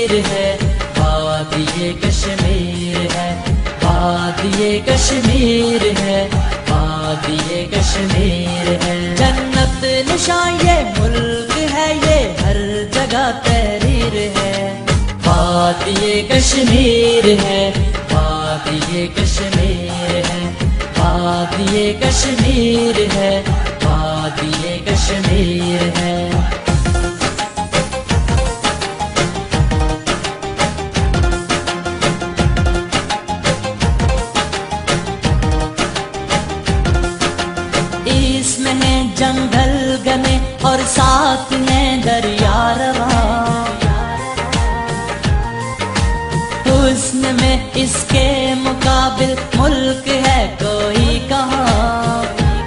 کشمیر ہے، وادی کشمیر ہے، وادی کشمیر ہے، وادی کشمیر ہے۔ جنت نشان یہ ملک ہے، یہ ہر جگہ تحریر ہے۔ وادی کشمیر ہے، وادی کشمیر ہے، وادی کشمیر ہے، وادی کشمیر ہے۔ اس میں ہیں جنگل گنے اور ساتھ ہیں دریا رواں، حسن میں اس کے مقابل ملک ہے کوئی کہاں۔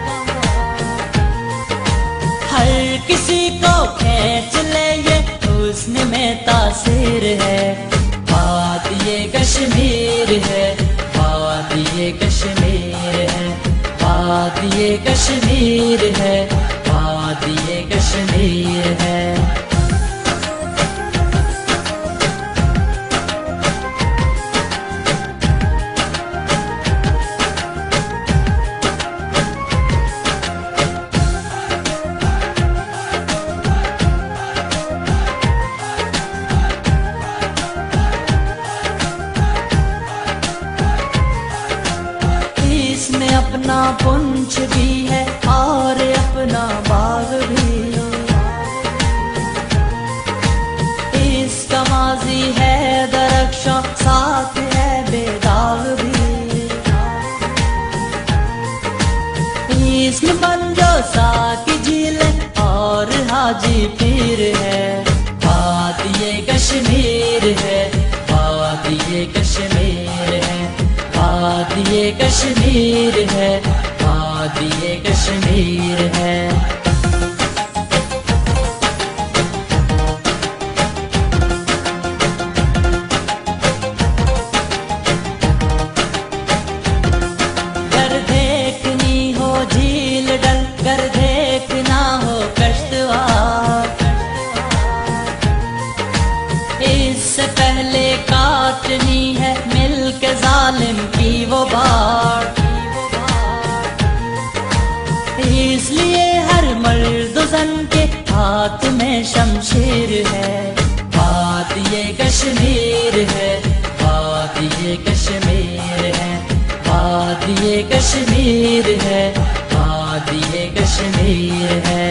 ہر کسی کو کھینچ لے یہ حسن میں تاثیر ہے۔ وادی کشمیر ہے، وادی کشمیر ہے، وادی کشمیر ہے، وادی کشمیر ہے۔ اس میں اپنا پنچھ بھی ہے اور اپنا باغ بھی، اس کا ماضی ہے درخشاں ساتھ ہے بے داغ بھی۔ اس میں بنجوسا کی جھیل اور حاجی پیر ہے۔ وادی کشمیر ہے، وادی کشمیر ہے، وادی کشمیر ہے، وادی کشمیر ہے۔ گر دیکھنی ہو جھیل ڈل، گر دیکھنا ہو کشتواڑ، اس سے پہلے کاٹنی ہے مل کے ظالم کی وہ باڑ۔ اس لیے ہر مرد و زن کے ہاتھ میں شمشیر ہے۔ وادی کشمیر ہے، وادی کشمیر ہے، وادی کشمیر ہے، وادی کشمیر ہے۔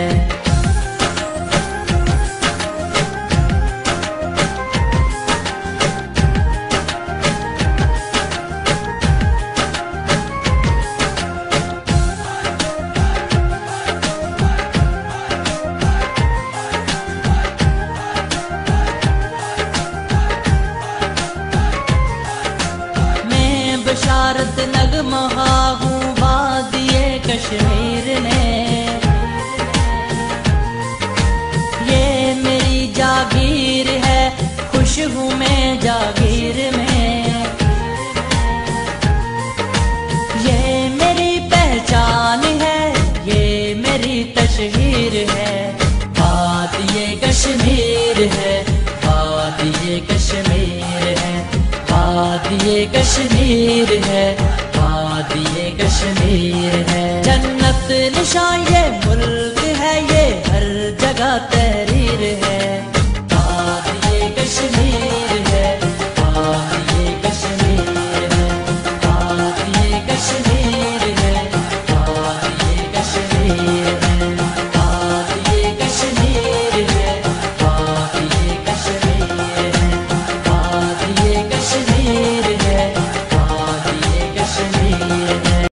بشارت نغمہ ہوں وادی کشمیر نے، یہ میری جاگیر ہے، خوش ہوں میں جاگیر میں، یہ میری پہچان ہے، یہ میری تشہیر ہے۔ وادی کشمیر ہے، وادی کشمیر ہے، وادی کشمیر ہے، وادی کشمیر ہے۔ جنت نشان یہ